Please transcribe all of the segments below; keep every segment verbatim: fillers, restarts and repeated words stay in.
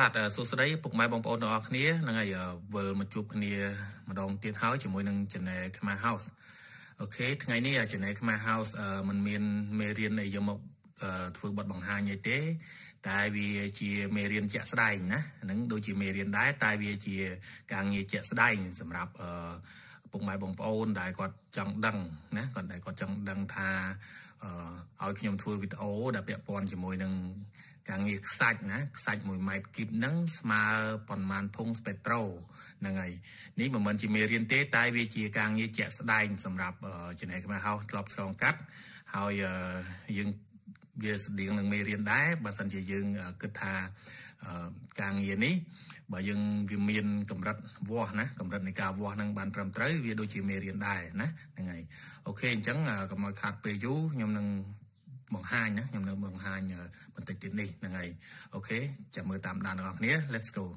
បាទសួស្តីពុកម៉ែបងប្អូនទាំងអស់គ្នាហ្នឹងហើយវិលមកជួបគ្នាម្ដងទៀតហើយជាមួយនឹង Channel Khmer House អូខេថ្ងៃនេះ Channel Khmer House มันមានមេរៀនអីយកមកធ្វើបទបង្ហាញអីទេតែវាជាមេរៀនជាក់ស្ដែងណាហ្នឹងដូចជាមេរៀនដែរតែវាជាការងារជាក់ស្ដែងសម្រាប់ពុកម៉ែបងប្អូនដែលគាត់ចង់ដឹងណាគាត់ដែលគាត់ចង់ដឹងថាឲ្យខ្ញុំធ្វើវីដេអូដែលពាក់ព័ន្ធជាមួយនឹងការងារខ្សាច់ណាខ្សាច់មួយម៉ែត្រគីបហ្នឹងស្មើប៉ុន្មានធុងស្ពេត្រូហ្នឹងហើយនេះមិនមែនជាមេរៀនទេតែវាជាការងារជាក់ស្ដែងសម្រាប់ Channel Khmer House ធ្លាប់ឆ្លងកាត់ហើយយើងវាស្តៀងនឹងមេរៀនដែរបើសិនជាយើងគិតថាការងារនេះបើយើងវាមានកម្រិតវាស់ណាកម្រិតនៃការវាស់ហ្នឹងបានត្រឹមត្រូវវាដូចជាមេរៀនដែរណាហ្នឹងហើយអូខេអញ្ចឹងកុំឲ្យខាត់ពេលយូរខ្ញុំនឹងបង្ហាញណាខ្ញុំនៅបង្ហាញបន្តិចទៀតនេះហ្នឹងហើយអូខេចាំមើលតាមដានបងប្អូនគ្នា Let's go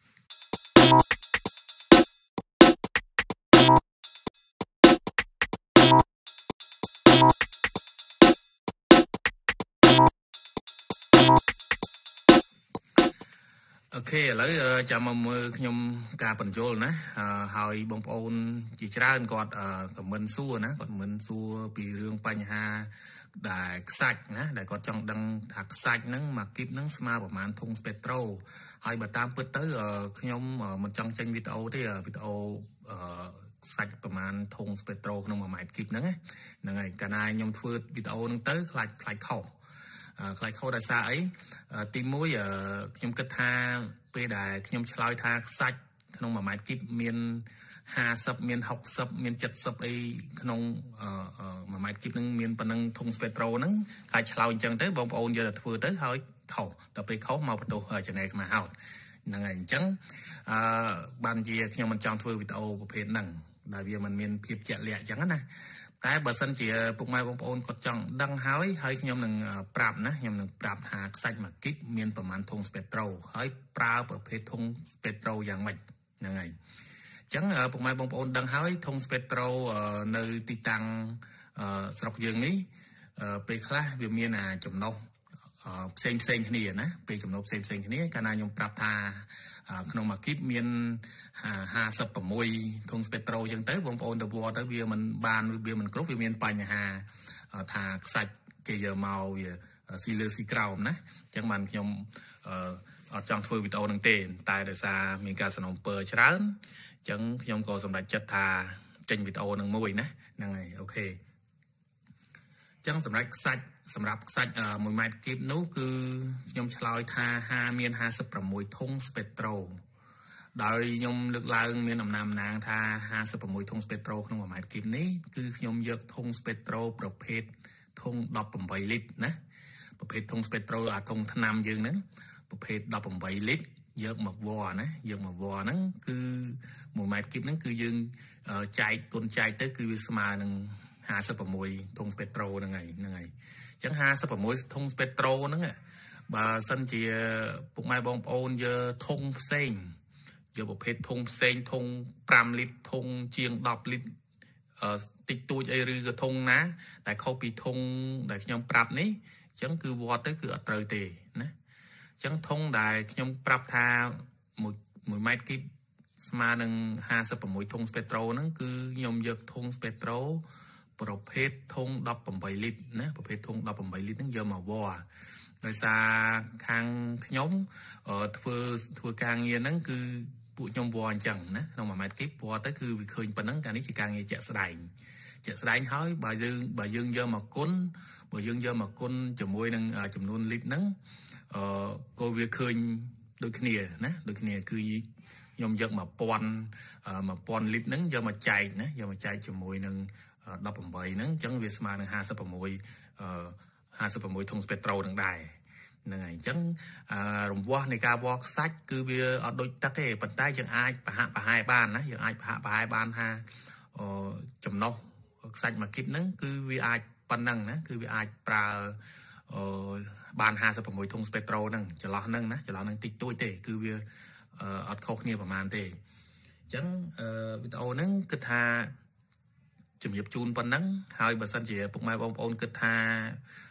អូខេឥឡូវចាំមកមើលខ្ញុំការបញ្យល់ណាហើយបងប្អូនជាច្រើនគាត់ខមមិនសួរណាគាត់មិនសួរពីរឿងបញ្ហាដែលខ្សាច់ណាដែលគាត់ចង់ដឹងថាខ្សាច់ហ្នឹងមួយគីបហ្នឹងស្មើប្រហែលធុងស្ពេត្រូហើយបើតាមពិតទៅខ្ញុំមិនចង់ចេញវីដេអូទេវីដេអូខ្សាច់ប្រហែលធុងស្ពេត្រូក្នុងមួយម៉ែត្រគីបហ្នឹងហ្នឹងហើយកាលណាខ្ញុំធ្វើវីដេអូហ្នឹងទៅខ្លាចខ្លាចខុសខ្លាចខុសដោយសារអីទីមួយខ្ញុំគិតថាពេលដែលខ្ញុំឆ្លើយថាខ្សាច់ក្នុងមួយម៉ែត្រគីបមានห้าสิบមានหกสิบមានเจ็ดสิบអីក្នុងមួយម៉ែត្រគីបហ្នឹងមានប៉ុណ្ណឹងធុងស្ពេត្រូហ្នឹងហើយឆ្លើយអញ្ចឹងទៅបងប្អូនយកទៅធ្វើទៅហើយខុសដល់ពេលខុសមកបន្ទោស Channel Khmer House ហ្នឹងហើយអញ្ចឹងអឺបានជាខ្ញុំមិនចង់ធ្វើវីដេអូប្រភេទហ្នឹងដែលវាមិនមានភាពជាក់លាក់អញ្ចឹងណាតែបើសិនជាពុកម៉ែបងប្អូនគាត់ចង់ដឹងហើយហើយខ្ញុំនឹងប្រាប់ណាខ្ញុំនឹងប្រាប់ថាខ្សាច់មួយគីបមានប្រមាណធុងស្ពេត្រូហើយប្រើប្រភេទធុងស្ពេត្រូយ៉ាងម៉េចហ្នឹងហើយអញ្ចឹងពុកម៉ែបងប្អូនដឹងហើយធុងស្ពេត្រូនៅទីតាំងស្រុកយើងនេះពេលខ្លះវាមានអាចំណុះផ្សេងផ្សេងគ្នាណាពេលចំណុះផ្សេងផ្សេងគ្នាកាលណាខ្ញុំប្រាប់ថាក្នុងមួយគីបមានห้าสิบหกធុងស្ពេត្រូអញ្ចឹងទៅបងប្អូនទៅវល់ទៅវាមិនបានវាមិនគ្រប់វាមានបញ្ហាថាខ្សាច់គេយកមកវាស៊ីលើស៊ីក្រោមណាអញ្ចឹងបានខ្ញុំអត់ចង់ធ្វើវីដេអូហ្នឹងទេតែដោយសារមានការសំណូមពរច្រើនអញ្ចឹងខ្ញុំក៏សម្រេចចិត្តថាចេញវីដេអូហ្នឹងមួយណាហ្នឹងហើយអូខេអញ្ចឹងសម្រាប់ខ្សាច់សម្រាប់ខ្សាច់មួយម៉ែត្រគីបនោះគឺខ្ញុំឆ្លើយថាហាមានห้าสิบหกធុងស្ពេត្រូដោយខ្ញុំលើកឡើងមានអំណាចអំណាងថាห้าสิบหกធុងស្ពេត្រូក្នុងមួយម៉ែត្រគីបនេះគឺខ្ញុំយកធុងស្ពេត្រូប្រភេទធុងដប់ប្រាំលីត្រណាប្រភេទធុងស្ពេត្រូអាធុងថ្នាំយើងហ្នឹងប្រភេទដប់ប្រាំលីត្រយកមកវ៉ណាយកមកវ៉ហ្នឹងគឺមួយម៉ែត្រគីបហ្នឹងគឺយើងចែកគុណចែកទៅគឺវាស្មើនឹងห้าสิบหกធុងស្ពេត្រូហ្នឹងហើយហ្នឹងហើយអញ្ចឹងห้าสิบหกធុងស្ពេត្រូហ្នឹងបើសិនជាពុកម៉ែបងប្អូនយកធុងផ្សេងយកប្រភេទធុងផ្សេងធុងប្រាំលីត្រធុងជាងដប់លីត្រអឺតិចតួចអីឬក៏ធុងណាដែលខុសពីធុងដែលខ្ញុំប្រាប់នេះអញ្ចឹងគឺវត្តទៅគឺអត់ត្រូវទេណាអញ្ចឹងធុងដែលខ្ញុំប្រាប់ថាមួយមួយម៉ែត្រគីបស្មើនឹងห้าสิบหกធុងស្ពេត្រូហ្នឹងគឺខ្ញុំយកធុងស្ពេត្រូប្រភេទធុងដប់ប្រាំលីត្រណាប្រភេទធុងដប់ប្រាំលីត្រហ្នឹងយកមកវ៉ដោយសារខាងខ្ញុំធ្វើធ្វើការងារហ្នឹងគឺពួកខ្ញុំវ៉អញ្ចឹងណាក្នុងមួយម៉ែត្រគីបវ៉ទៅគឺវាឃើញប៉ុណ្ណឹងកាលនេះជាការងារជាក់ស្ដែងជាក់ស្ដែងហើយបើយើងបើយើងយកមកគុណបើយើងយកមកគុណជាមួយនឹងចំនួនលីត្រហ្នឹងអឺក៏វាឃើញដូចគ្នាណាដូចគ្នាគឺខ្ញុំយកមកពាន់មួយពាន់លីត្រហ្នឹងយកមកចែកណាយកមកចែកជាមួយនឹងដប់ប្រាំហ្នឹងអញ្ចឹងវាស្មើនឹងห้าสิบหกអឺห้าสิบหกធុងស្ពេត្រូនឹងដែរហ្នឹងហើយអញ្ចឹងរង្វាស់នៃការវាស់ខ្សាច់គឺវាអត់ដូចទឹកទេប៉ុន្តែយើងអាចប្រហាក់ប្រហែលបានណាយើងអាចប្រហាក់ប្រហែលបានថាចំណុះខ្សាច់មួយគីបហ្នឹងគឺវាអាចប៉ុណ្ណឹងណាគឺវាអាចប្រើបានห้าสิบหกធុងស្ពេត្រូហ្នឹងចន្លោះហ្នឹងណាចន្លោះហ្នឹងតិចតួចទេគឺវាអត់ខុសគ្នាប្រហែលទេអញ្ចឹងវីដេអូហ្នឹងគិតថាជំរាបជូនប៉ុណ្ណឹងហើយបើសិនជាពុកម៉ែបងប្អូនគិតថា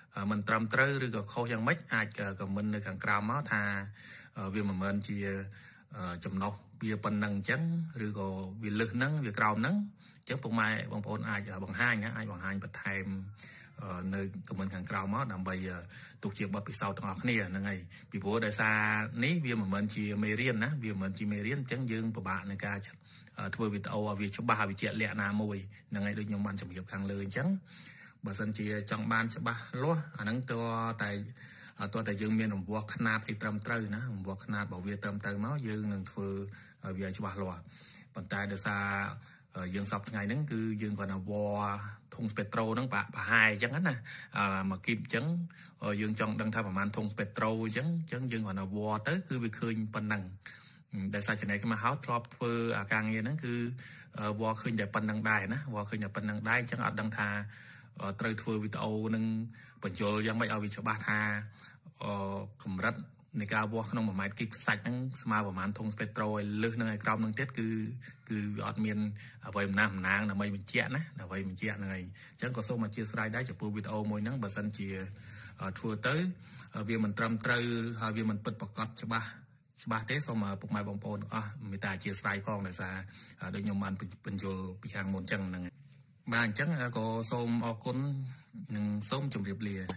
mình trầm trơ rồi có khâu yang mấy ai cả mình nơi càng cao máu tha vì mà mình chỉ chấm nóc vì phần năng trắng rồi có vì lực năng vì cao năng trắng phong mai bông phôn ai bằng hai nhá ai bằng hai bật thêm nơi của mình càng cao máu làm bây giờ tục chiếc bắp bị sau trong học này là ngày bị bố đại xa ní vì mà mình chỉ mê riêng á vì mình chỉ mê riêng trắng dương của bạn này ca thua vì tàu vì cho ba vì chuyện lẹ nào mùi là ngày được nhóm bạn trong hiệp càng lời trắng bà sân chỉ trong ban cho ba lo anh nâng to tạiตัวแต่ยังมีหนุ่มวัวขนาดไอ้ตรำเตยนะหนุ่มวัวขนาดบอกเวียตรำเตยมั้งยังหนึ่งคือเวียจะบาหลัวปัจจัยเดชายังสอบไงนั่นคือยังก่อนวัวทงสเปโตรนั่งปะปะหายจังนั้นนะมากิมจังยังจังดังท่าประมาณทงสเปโตรจังจังยังก่อนวัวเตยคือไปคืนปนังเดชาจะไหนก็มาเฮาทรอปเฟอร์อาการอย่างนั้นคือวัวคืนแต่ปนังได้นะวัวคืนแต่ปนังได้จังอัดดังท่าเตยเฟอร์วิตโอนั่งปัจจุบันยังไม่เอาวิจบาท่ากำรัดในการวัวขนมหมายกิบสักนั่งสมาประมาณทงสเปโตรเลือกในกราวนึงเท็ดคือคือยอดเมียนเอาไว้น้ำนางเอาไว้มันเจี๊ยนะเอาไว้มันเจี๊ยในจังก็ส่งมาเชียร์สไลด์ได้จากปูวิดโอมวยนั่งบัสันเชียทัวร์เตอร์เวียมันตรำเตอร์เวียมันเปิดประกอบใช่ปะใช่ปะเทสส่งมาปลุกไม้บองโปนอ๋อมีตาเชียร์สไลด์พองเลยซะโดยยมมันเป็นโยลปีชางมนจังนั่งบางจังก็ส่งออกคนหนึ่งส่งจุ่มเรียบเรีย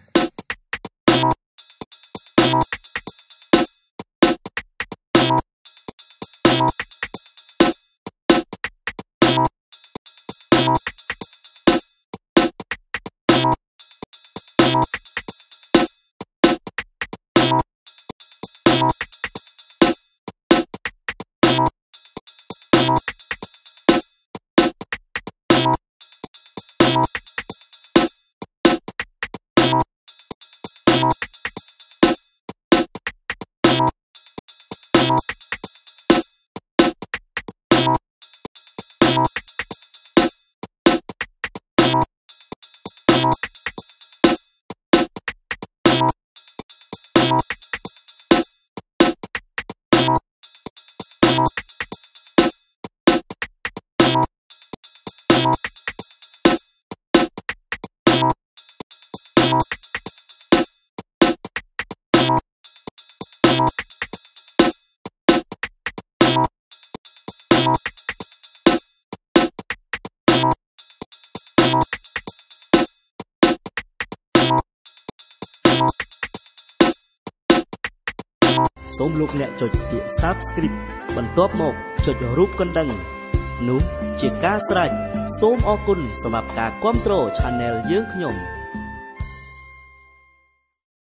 សូមលោកអ្នកចុចពាក្យ Subscribe បន្ទាប់មកចុចរូបកណ្ដឹងនោះជាការស្រេចសូមអរគុណសម្រាប់ការគាំទ្រ Channel យើងខ្ញុំ